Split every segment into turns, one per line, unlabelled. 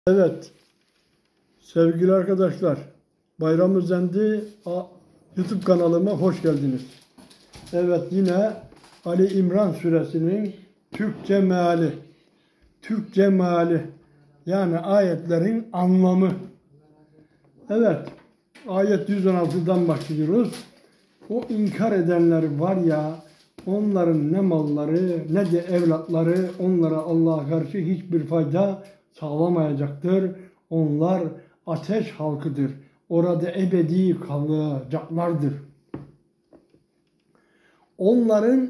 Evet, sevgili arkadaşlar, Bayram Özendi YouTube kanalıma hoş geldiniz. Evet, yine Ali İmran suresinin Türkçe meali, yani ayetlerin anlamı. Evet, ayet 116'dan başlıyoruz. O inkar edenler var ya, onların ne malları ne de evlatları onlara Allah'a karşı hiçbir fayda sağlamayacaktır. Onlar ateş halkıdır. Orada ebedi kalacaklardır. Onların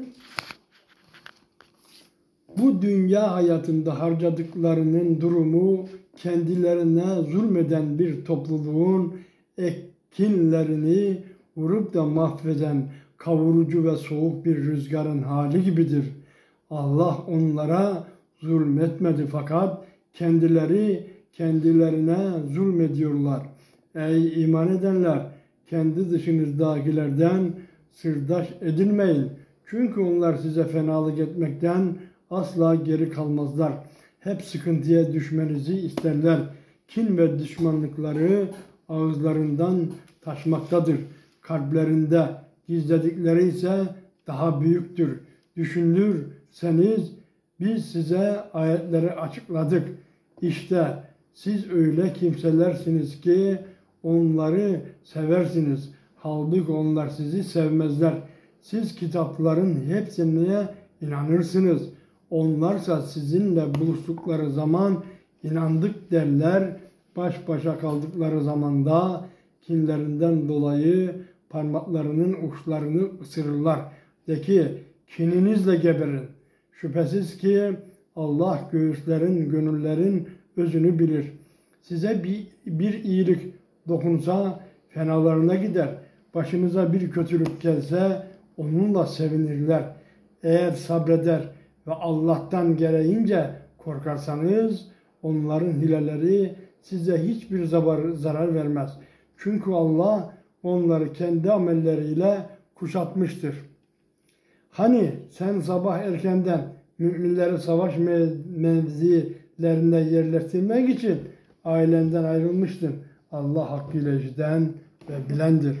bu dünya hayatında harcadıklarının durumu kendilerine zulmeden bir topluluğun ekinlerini vurup da mahveden kavurucu ve soğuk bir rüzgarın hali gibidir. Allah onlara zulmetmedi fakat kendileri kendilerine zulmediyorlar. Ey iman edenler! Kendi dışınızdakilerden sırdaş edinmeyin. Çünkü onlar size fenalık etmekten asla geri kalmazlar. Hep sıkıntıya düşmenizi isterler. Kin ve düşmanlıkları ağızlarından taşmaktadır. Kalplerinde gizledikleri ise daha büyüktür. Düşünürseniz biz size ayetleri açıkladık. İşte siz öyle kimselersiniz ki onları seversiniz. Halbuki onlar sizi sevmezler. Siz kitapların hepsine inanırsınız. Onlarsa sizinle buluştukları zaman inandık derler. Baş başa kaldıkları zamanda kinlerinden dolayı parmaklarının uçlarını ısırırlar. De ki kininizle geberin. Şüphesiz ki Allah göğüslerin, gönüllerin özünü bilir. Size bir iyilik dokunsa fenalarına gider. Başınıza bir kötülük gelse onunla sevinirler. Eğer sabreder ve Allah'tan gereğince korkarsanız onların hileleri size hiçbir zarar vermez. Çünkü Allah onları kendi amelleriyle kuşatmıştır. Hani sen sabah erkenden müminleri savaş mevzilerinde yerleştirmek için ailenden ayrılmıştın. Allah hakkıyla işiten ve bilendir.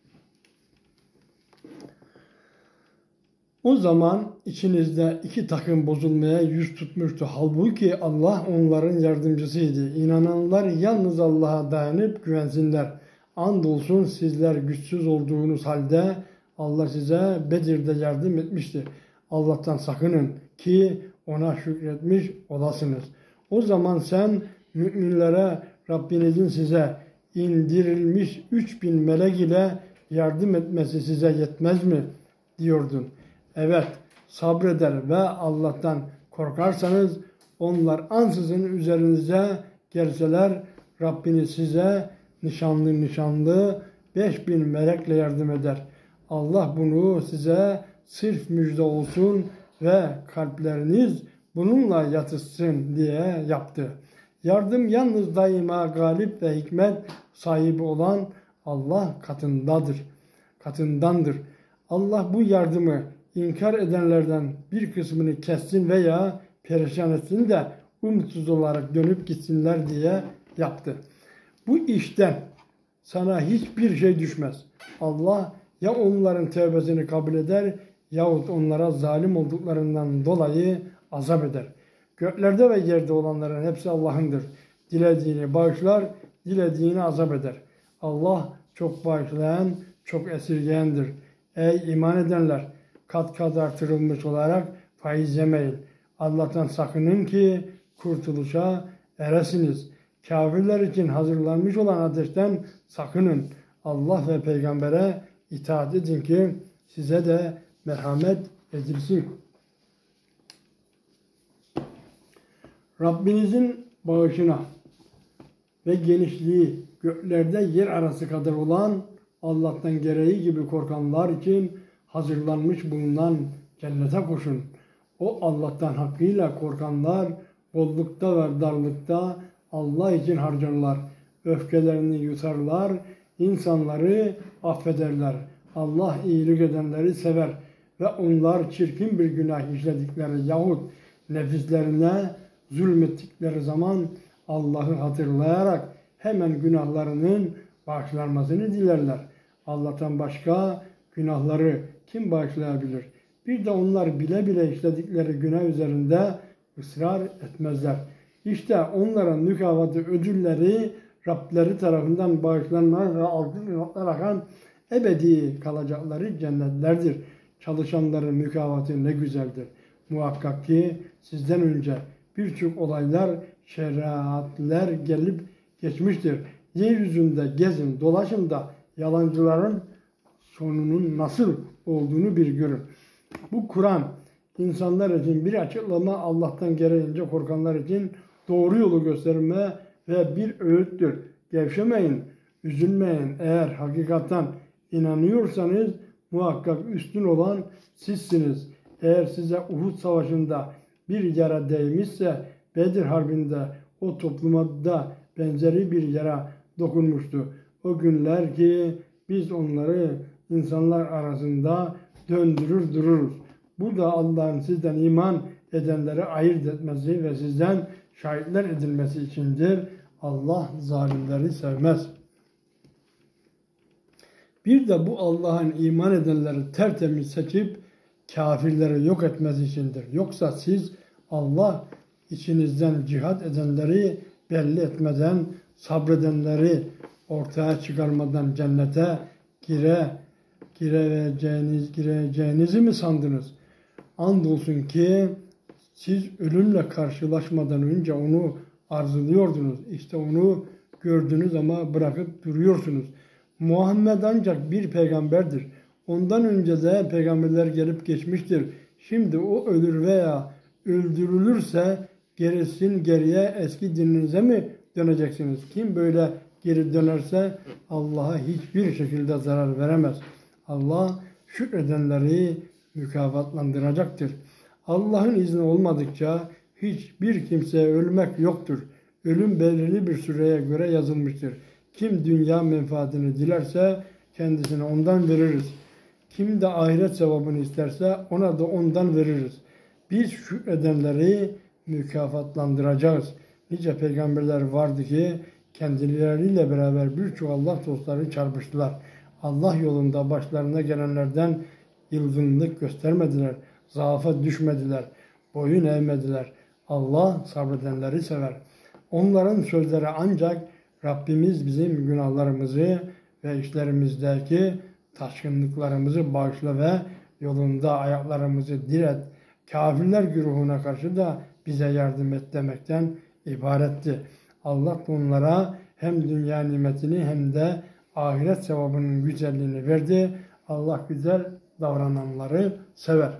O zaman içinizde iki takım bozulmaya yüz tutmuştu. Halbuki Allah onların yardımcısıydı. İnananlar yalnız Allah'a dayanıp güvensinler. Andolsun sizler güçsüz olduğunuz halde Allah size Bedir'de yardım etmişti. Allah'tan sakının ki ona şükretmiş olasınız. O zaman sen müminlere Rabbinizin size indirilmiş 3000 melek ile yardım etmesi size yetmez mi diyordun. Evet, sabreder ve Allah'tan korkarsanız onlar ansızın üzerinize gelseler Rabbiniz size nişanlı 5000 melekle yardım eder. Allah bunu size sırf müjde olsun ve kalpleriniz bununla yatışsın diye yaptı. Yardım yalnız daima galip ve hikmet sahibi olan Allah katındandır. Allah bu yardımı inkar edenlerden bir kısmını kessin veya perişan etsin de umutsuz olarak dönüp gitsinler diye yaptı. Bu işten sana hiçbir şey düşmez. Allah ya onların tevbesini kabul eder yahut onlara zalim olduklarından dolayı azap eder. Göklerde ve yerde olanların hepsi Allah'ındır. Dilediğini bağışlar, dilediğini azap eder. Allah çok bağışlayan, çok esirgeyendir. Ey iman edenler! Kat kat artırılmış olarak faiz yemeyin. Allah'tan sakının ki kurtuluşa eresiniz. Kafirler için hazırlanmış olan ateşten sakının. Allah ve peygambere itaat edin ki size de merhamet edilsin. Rabbinizin bağışına ve genişliği göklerde yer arası kadar olan Allah'tan gereği gibi korkanlar için hazırlanmış bulunan cennete koşun. O Allah'tan hakkıyla korkanlar bollukta ve darlıkta Allah için harcarlar. Öfkelerini yutarlar, insanları affederler. Allah iyilik edenleri sever ve onlar çirkin bir günah işledikleri yahut nefislerine zulmettikleri zaman Allah'ı hatırlayarak hemen günahlarının bağışlanmasını dilerler. Allah'tan başka günahları kim bağışlayabilir? Bir de onlar bile bile işledikleri günah üzerinde ısrar etmezler. İşte onların mükafatı, ödülleri Rableri tarafından bağışlanma ve altın ırmaklar akan ebedi kalacakları cennetlerdir. Çalışanların mükafatı ne güzeldir. Muhakkak ki sizden önce birçok olaylar, şeriatler gelip geçmiştir. Yeryüzünde gezin, dolaşın da yalancıların sonunun nasıl olduğunu bir görün. Bu Kur'an insanlar için bir açıklama, Allah'tan gereğince korkanlar için doğru yolu gösterme ve bir öğüttür. Gevşemeyin, üzülmeyin. Eğer hakikaten inanıyorsanız muhakkak üstün olan sizsiniz. Eğer size Uhud Savaşı'nda bir yara değmişse Bedir Harbi'nde o topluma da benzeri bir yara dokunmuştu. O günler ki biz onları insanlar arasında döndürür dururuz. Bu da Allah'ın sizden iman edenleri ayırt etmesi ve sizden şahitler edilmesi içindir. Allah zalimleri sevmez. Bir de bu Allah'ın iman edenleri tertemiz seçip kafirleri yok etmesi içindir. Yoksa siz Allah içinizden cihat edenleri belli etmeden, sabredenleri ortaya çıkarmadan cennete gireceğinizi mi sandınız? Andolsun ki siz ölümle karşılaşmadan önce onu arzuluyordunuz. İşte onu gördünüz ama bırakıp duruyorsunuz. Muhammed ancak bir peygamberdir. Ondan önce de peygamberler gelip geçmiştir. Şimdi o ölür veya öldürülürse geriye eski dininize mi döneceksiniz? Kim böyle geri dönerse Allah'a hiçbir şekilde zarar veremez. Allah şükredenleri mükafatlandıracaktır. Allah'ın izni olmadıkça hiçbir kimseye ölmek yoktur. Ölüm belirli bir süreye göre yazılmıştır. Kim dünya menfaatini dilerse kendisine ondan veririz. Kim de ahiret sevabını isterse ona da ondan veririz. Biz şükredenleri mükafatlandıracağız. Nice peygamberler vardı ki kendileriyle beraber birçok Allah dostları çarpıştılar. Allah yolunda başlarına gelenlerden yılgınlık göstermediler. Zaafa düşmediler. Boyun eğmediler. Allah sabredenleri sever. Onların sözleri ancak Rabbimiz bizim günahlarımızı ve işlerimizdeki taşkınlıklarımızı bağışla ve yolunda ayaklarımızı diret. Kafirler güruhuna karşı da bize yardım et demekten ibaretti. Allah onlara hem dünya nimetini hem de ahiret sevabının güzelliğini verdi. Allah güzel davrananları sever.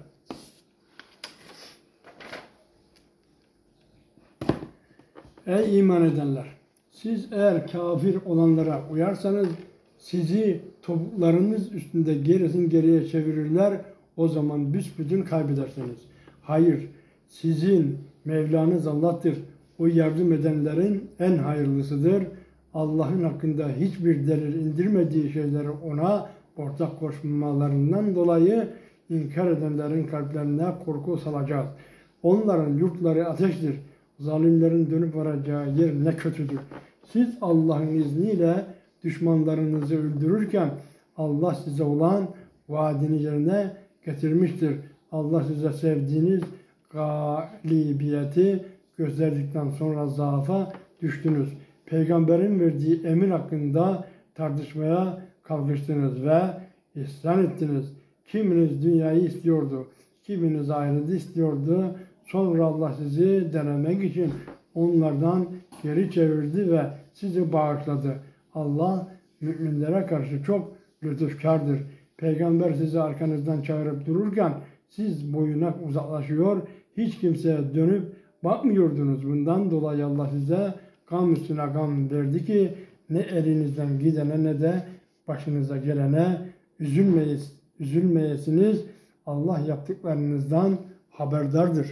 Ey iman edenler! Siz eğer kafir olanlara uyarsanız sizi topuklarınız üstünde geriye çevirirler. O zaman büsbütün kaybedersiniz. Hayır, sizin Mevlanız Allah'tır. O yardım edenlerin en hayırlısıdır. Allah'ın hakkında hiçbir delil indirmediği şeyleri ona ortak koşmalarından dolayı inkar edenlerin kalplerine korku salacağız. Onların yurtları ateştir. Zalimlerin dönüp varacağı yer ne kötüdür. Siz Allah'ın izniyle düşmanlarınızı öldürürken Allah size olan vaadini yerine getirmiştir. Allah size sevdiğiniz galibiyeti gösterdikten sonra zaafa düştünüz. Peygamberin verdiği emir hakkında tartışmaya kalkıştınız ve isyan ettiniz. Kiminiz dünyayı istiyordu, kiminiz ahireti istiyordu. Sonra Allah sizi denemek için onlardan geri çevirdi ve sizi bağışladı. Allah müminlere karşı çok lütufkardır. Peygamber sizi arkanızdan çağırıp dururken siz boyuna uzaklaşıyor, hiç kimseye dönüp bakmıyordunuz. Bundan dolayı Allah size gam üstüne gam verdi ki ne elinizden gidene ne de başınıza gelene üzülmeyesiniz. Allah yaptıklarınızdan haberdardır.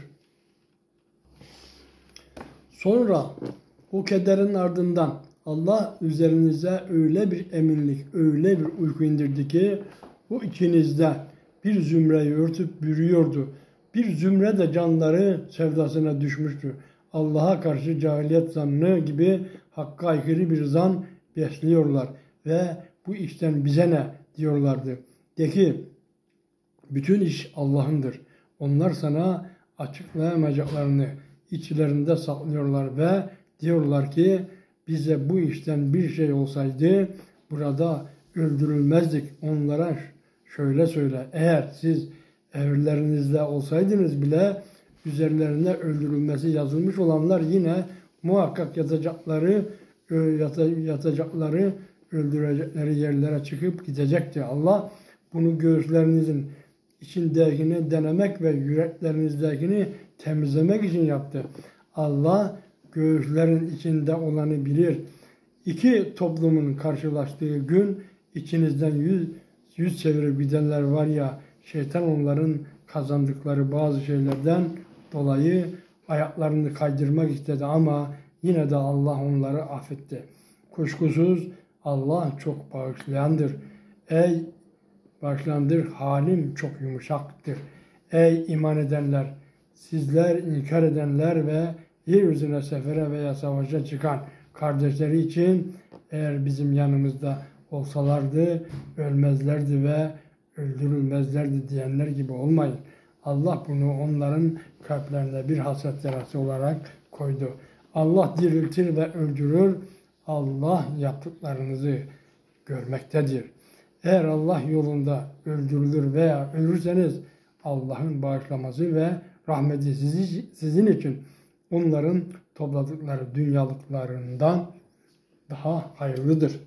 Sonra o kederin ardından Allah üzerinize öyle bir eminlik, öyle bir uyku indirdi ki o içinizde bir zümreyi örtüp bürüyordu. Bir zümre de canları sevdasına düşmüştü. Allah'a karşı cahiliyet zannı gibi hakka aykırı bir zan besliyorlar ve bu işten bize ne diyorlardı. De ki, bütün iş Allah'ındır. Onlar sana açıklayamayacaklarını içlerinde saklıyorlar ve diyorlar ki bize bu işten bir şey olsaydı burada öldürülmezdik. Onlara şöyle söyle, eğer siz evlerinizde olsaydınız bile üzerlerine öldürülmesi yazılmış olanlar yine muhakkak yatacakları öldürecekleri yerlere çıkıp gidecekti. Allah bunu göğüslerinizin içindekini denemek ve yüreklerinizdekini temizlemek için yaptı. Allah göğüslerin içinde olanı bilir. İki toplumun karşılaştığı gün içinizden yüz çevirip gidenler var ya, şeytan onların kazandıkları bazı şeylerden dolayı ayaklarını kaydırmak istedi ama yine de Allah onları affetti. Kuşkusuz Allah çok bağışlayandır. Halim çok yumuşaktır. Ey iman edenler, sizler inkar edenler ve yeryüzüne sefere veya savaşa çıkan kardeşleri için eğer bizim yanımızda olsalardı ölmezlerdi ve öldürülmezlerdi diyenler gibi olmayın. Allah bunu onların kalplerine bir hasret yarası olarak koydu. Allah diriltir ve öldürür. Allah yaptıklarınızı görmektedir. Eğer Allah yolunda öldürülür veya ölürseniz Allah'ın bağışlaması ve rahmeti sizin için onların topladıkları dünyalıklarından daha hayırlıdır.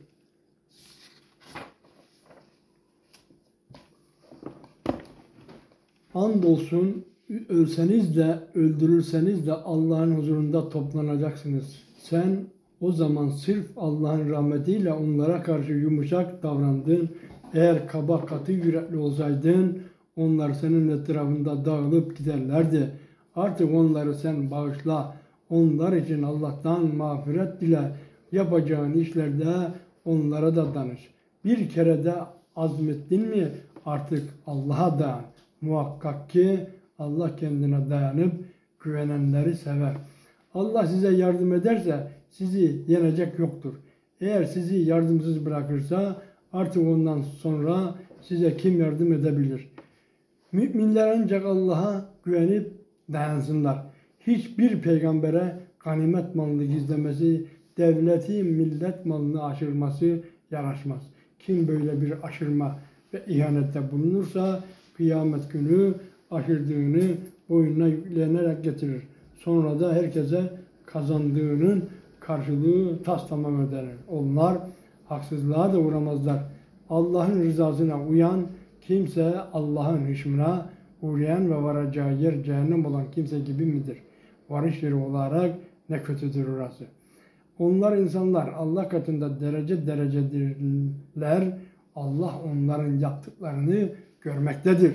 Andolsun ölseniz de öldürülseniz de Allah'ın huzurunda toplanacaksınız. Sen o zaman sırf Allah'ın rahmetiyle onlara karşı yumuşak davrandın. Eğer kaba katı yürekli olsaydın onlar senin etrafında dağılıp giderlerdi. Artık onları sen bağışla. Onlar için Allah'tan mağfiret dile. Yapacağın işlerde onlara da danış. Bir kere de azmettin mi artık Allah'a dayan. Muhakkak ki Allah kendine dayanıp güvenenleri sever. Allah size yardım ederse sizi yenecek yoktur. Eğer sizi yardımsız bırakırsa artık ondan sonra size kim yardım edebilir? Müminler ancak Allah'a güvenip dayansınlar. Hiçbir peygambere ganimet malını gizlemesi, devleti millet malını aşırması yaraşmaz. Kim böyle bir aşırma ve ihanette bulunursa kıyamet günü aşırdığını boynuna yüklenerek getirir. Sonra da herkese kazandığının karşılığı tas tamam ödenir. Onlar haksızlığa da uğramazlar. Allah'ın rızasına uyan kimse Allah'ın hışmına uğrayan ve varacağı yer cehennem olan kimse gibi midir? Varış yeri olarak ne kötüdür orası. Onlar insanlar Allah katında derece derecedirler. Allah onların yaptıklarını görmektedir.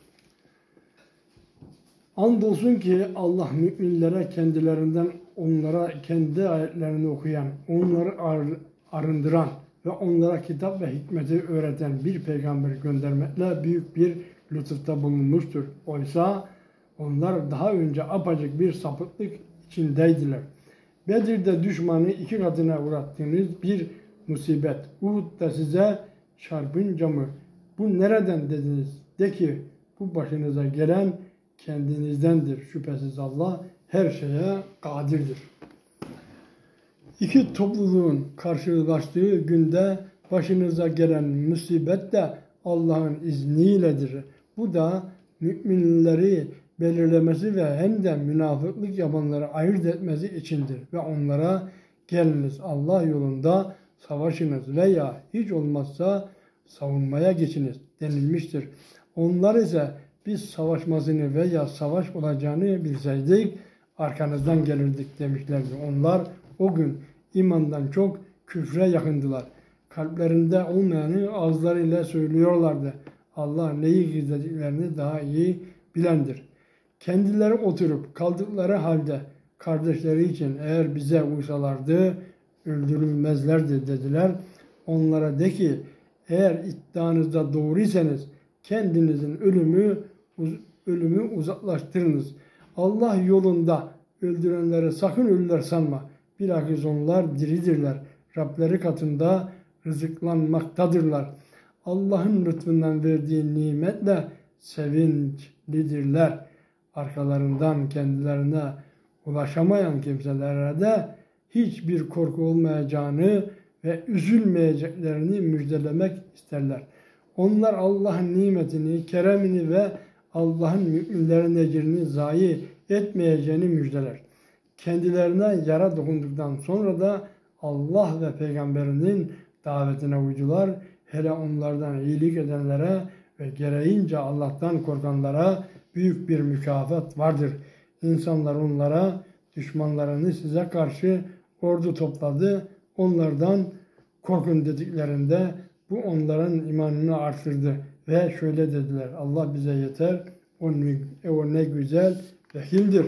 Andolsun ki Allah müminlere kendilerinden onlara kendi ayetlerini okuyan, onları arındıran ve onlara kitap ve hikmeti öğreten bir peygamber göndermekle büyük bir lütufta bulunmuştur. Oysa onlar daha önce apacık bir sapıklık içindeydiler. Bedir'de düşmanı iki katına uğrattığınız bir musibet. Uhud'da size çarpınca mı? Bu nereden dediniz? De ki bu başınıza gelen kendinizdendir. Şüphesiz Allah her şeye kadirdir. İki topluluğun karşılaştığı günde başınıza gelen musibet de Allah'ın izniyledir. Bu da müminleri belirlemesi ve hem de münafıklık yapanları ayırt etmesi içindir. Ve onlara geliniz Allah yolunda savaşınız veya hiç olmazsa savunmaya geçiniz denilmiştir. Onlar ise biz savaşmasını veya savaş olacağını bilseydik arkanızdan gelirdik demişlerdi. Onlar o gün imandan çok küfre yakındılar. Kalplerinde olmayanı ağızlarıyla söylüyorlardı. Allah neyi gizlediklerini daha iyi bilendir. Kendileri oturup kaldıkları halde kardeşleri için eğer bize uysalardı öldürülmezlerdi dediler. Onlara de ki eğer iddianızda doğruysanız kendinizin ölümü uzaklaştırınız. Allah yolunda öldürenleri sakın ölüler sanma. Bilakis onlar diridirler. Rableri katında rızıklanmaktadırlar. Allah'ın lütfundan verdiği nimetle sevinçlidirler. Arkalarından kendilerine ulaşamayan kimselere de hiçbir korku olmayacağını ve üzülmeyeceklerini müjdelemek isterler. Onlar Allah'ın nimetini, keremini ve Allah'ın müminlerin ecrini zayi etmeyeceğini müjdeler. Kendilerine yara dokunduktan sonra da Allah ve Peygamberinin davetine uydular. Hele onlardan iyilik edenlere ve gereğince Allah'tan korkanlara büyük bir mükafat vardır. İnsanlar onlara, düşmanlarını size karşı ordu topladı. Onlardan korkun dediklerinde bu onların imanını artırdı. Ve şöyle dediler: Allah bize yeter, o ne güzel vekildir.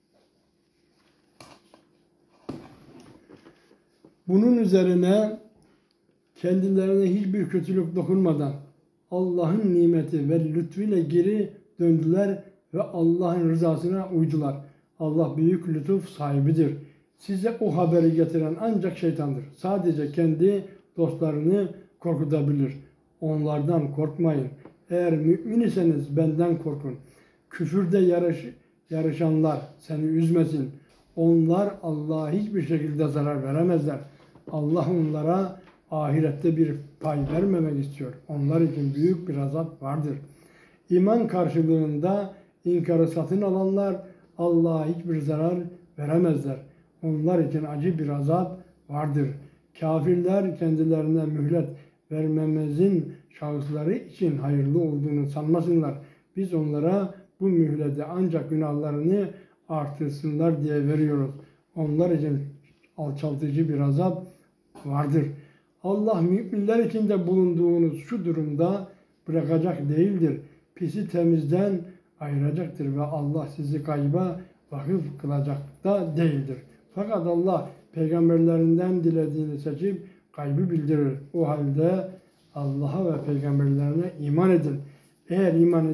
Bunun üzerine kendilerine hiçbir kötülük dokunmadan Allah'ın nimeti ve lütfuyla geri döndüler ve Allah'ın rızasına uydular. Allah büyük lütuf sahibidir. Size o haberi getiren ancak şeytandır. Sadece kendi dostlarını korkutabilir. Onlardan korkmayın. Eğer mümin iseniz benden korkun. Küfürde yarışanlar seni üzmesin. Onlar Allah'a hiçbir şekilde zarar veremezler. Allah onlara ahirette bir pay vermemek istiyor. Onlar için büyük bir azap vardır. İman karşılığında inkarı satın alanlar Allah'a hiçbir zarar veremezler. Onlar için acı bir azap vardır. Kafirler kendilerine mühlet vermemizin şahısları için hayırlı olduğunu sanmasınlar. Biz onlara bu mühleti ancak günahlarını artırsınlar diye veriyoruz. Onlar için alçaltıcı bir azap vardır. Allah müminler içinde bulunduğunuz şu durumda bırakacak değildir. Pisi temizden ayıracaktır ve Allah sizi kayba vakıf kılacak da değildir. Fakat Allah peygamberlerinden dilediğini seçip kaybı bildirir. O halde Allah'a ve peygamberlerine iman edin. Eğer iman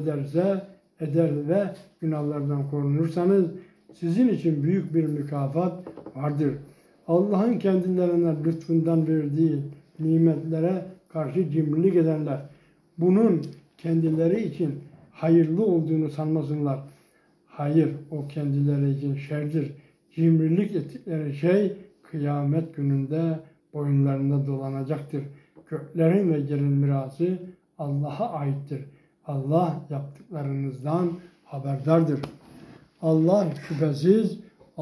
eder ve günahlardan korunursanız sizin için büyük bir mükafat vardır. Allah'ın kendilerine lütfundan verdiği nimetlere karşı cimrilik edenler bunun kendileri için hayırlı olduğunu sanmasınlar. Hayır, o kendileri için şerdir. Cimrilik ettikleri şey kıyamet gününde boyunlarında dolanacaktır. Göklerin ve yerin mirası Allah'a aittir. Allah yaptıklarınızdan haberdardır. Allah şüphesiz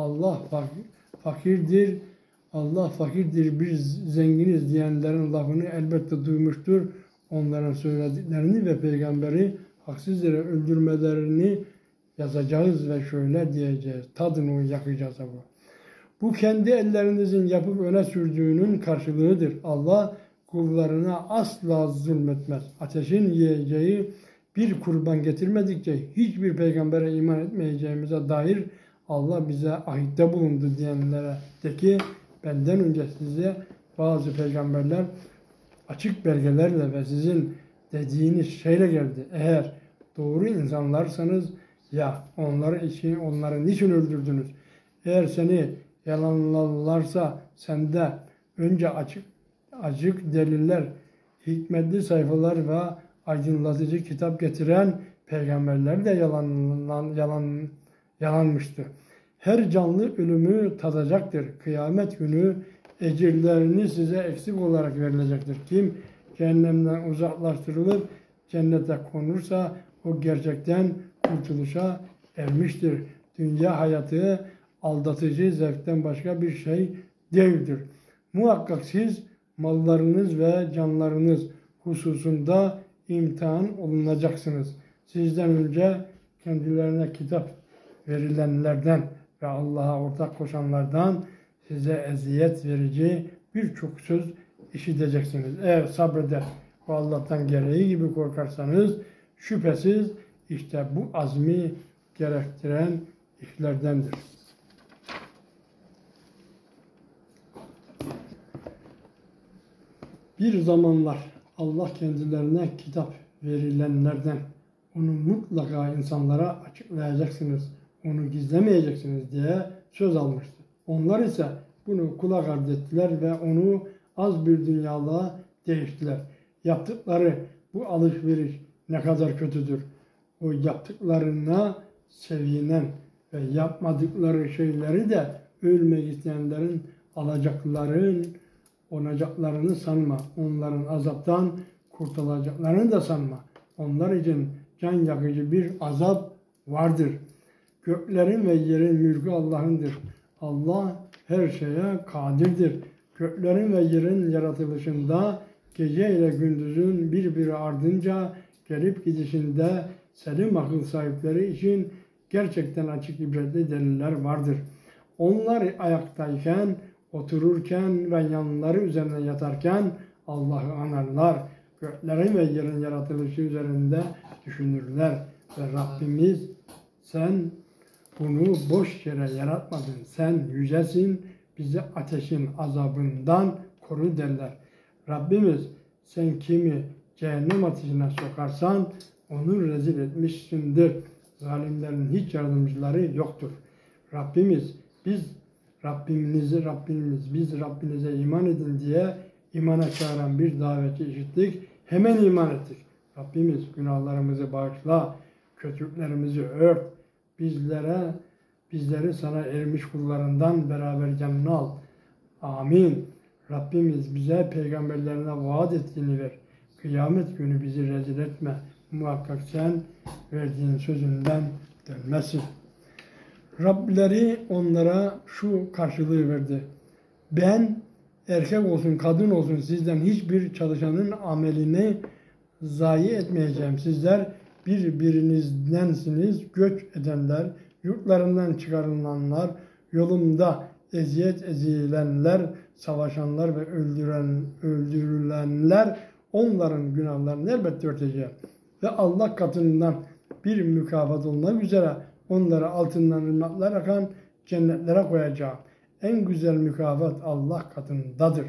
fakirdir. Allah fakirdir, biz zenginiz diyenlerin lafını elbette duymuştur. Onların söylediklerini ve peygamberi haksız yere öldürmelerini yazacağız ve şöyle diyeceğiz. Tadını yakacağız bu. Bu kendi ellerinizin yapıp öne sürdüğünün karşılığıdır. Allah kullarına asla zulmetmez. Ateşin yiyeceği bir kurban getirmedikçe hiçbir peygambere iman etmeyeceğimize dair Allah bize ahitte bulundu diyenlere de ki benden önce size bazı peygamberler açık belgelerle ve sizin dediğiniz şeyle geldi. Eğer doğru insanlarsanız ya onları niçin öldürdünüz? Eğer seni yalanlarlarsa sende önce açık deliller, hikmetli sayfalar ve aydınlatıcı kitap getiren peygamberler de yalanmıştı. Her canlı ölümü tadacaktır. Kıyamet günü ecirlerini size eksik olarak verilecektir. Kim cehennemden uzaklaştırılıp cennete konursa o gerçekten kurtuluşa ermiştir. Dünya hayatı aldatıcı zevkten başka bir şey değildir. Muhakkak siz mallarınız ve canlarınız hususunda imtihan olunacaksınız. Sizden önce kendilerine kitap verilenlerden ve Allah'a ortak koşanlardan size eziyet verici birçok söz işiteceksiniz. Eğer sabreder ve Allah'tan gereği gibi korkarsanız şüphesiz işte bu azmi gerektiren işlerdendir. Bir zamanlar Allah kendilerine kitap verilenlerden onu mutlaka insanlara açıklayacaksınız, onu gizlemeyeceksiniz diye söz almıştı. Onlar ise bunu kulak ardı ettiler ve onu az bir dünyalığa değiştiler. Yaptıkları bu alışveriş ne kadar kötüdür. O yaptıklarına sevinen ve yapmadıkları şeyleri de ölmek isteyenlerin olacaklarını sanma. Onların azaptan kurtulacaklarını da sanma. Onlar için can yakıcı bir azap vardır. Göklerin ve yerin mülkü Allah'ındır. Allah her şeye kadirdir. Göklerin ve yerin yaratılışında gece ile gündüzün birbiri ardınca gelip gidişinde selim akıl sahipleri için gerçekten açık ibretli deliller vardır. Onlar ayaktayken, otururken ve yanları üzerine yatarken Allah'ı anarlar. Göklerin ve yerin yaratılışı üzerinde düşünürler. Ve Rabbimiz sen bunu boş yere yaratmadın. Sen yücesin, bizi ateşin azabından koru derler. Rabbimiz sen kimi cehennem ateşine sokarsan onu rezil etmişsindir. Zalimlerin hiç yardımcıları yoktur. Rabbimiz Rabbinize iman edin diye imana çağıran bir daveti işittik. Hemen iman ettik. Rabbimiz günahlarımızı bağışla, kötülüklerimizi ört. Bizleri sana ermiş kullarından beraber canını al. Amin. Rabbimiz bize peygamberlerine vaat ettiğini ver. Kıyamet günü bizi rezil etme. Muhakkak sen verdiğin sözünden dönmesin. Rableri onlara şu karşılığı verdi. Ben erkek olsun kadın olsun sizden hiçbir çalışanın amelini zayi etmeyeceğim. Sizler birbirinizdensiniz, göç edenler, yurtlarından çıkarılanlar, yolumda eziyet edilenler, savaşanlar ve öldürülenler, onların günahlarını elbette örteceğim. Ve Allah katından bir mükafat olmak üzere onları altından ırmaklar akan cennetlere koyacağım. En güzel mükafat Allah katındadır.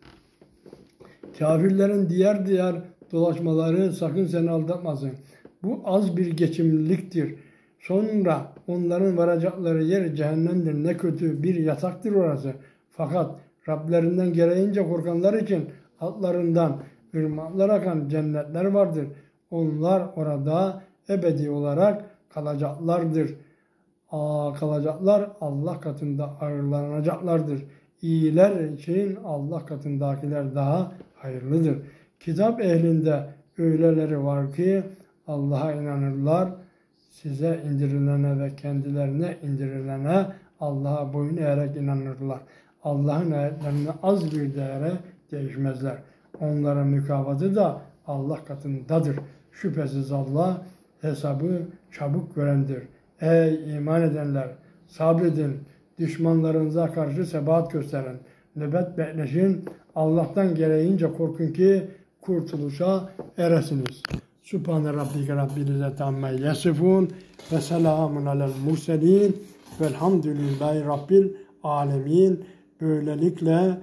Kafirlerin diğer dolaşmaları sakın seni aldatmasın. Bu az bir geçimliliktir. Sonra onların varacakları yer cehennemdir. Ne kötü bir yataktır orası. Fakat Rablerinden gereğince korkanlar için altlarından ırmaklar akan cennetler vardır. Onlar orada ebedi olarak kalacaklardır. Kalacaklar Allah katında ağırlanacaklardır. İyiler için Allah katındakiler daha hayırlıdır. Kitap ehlinde öyleleri var ki Allah'a inanırlar. Size indirilene ve kendilerine indirilene Allah'a boyun eğerek inanırlar. Allah'ın ayetlerini az bir değere değişmezler. Onların mükafatı da Allah katındadır. Şüphesiz Allah hesabı çabuk görendir. Ey iman edenler! Sabredin, düşmanlarınıza karşı sebat gösterin. Nöbet bekleşin, Allah'tan gereğince korkun ki kurtuluşa eresiniz. Sübhane Rabbike Rabbil İzzeti Amma Yasifun ve selamun alel murselin velhamdülillahi Rabbil Alemin. Böylelikle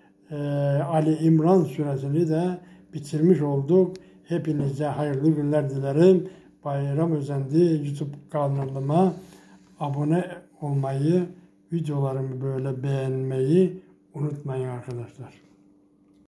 Ali İmran suresini de bitirmiş olduk. Hepinize hayırlı günler dilerim. Bayram Özendi YouTube kanalıma abone olmayı, videolarımı böyle beğenmeyi unutmayın arkadaşlar.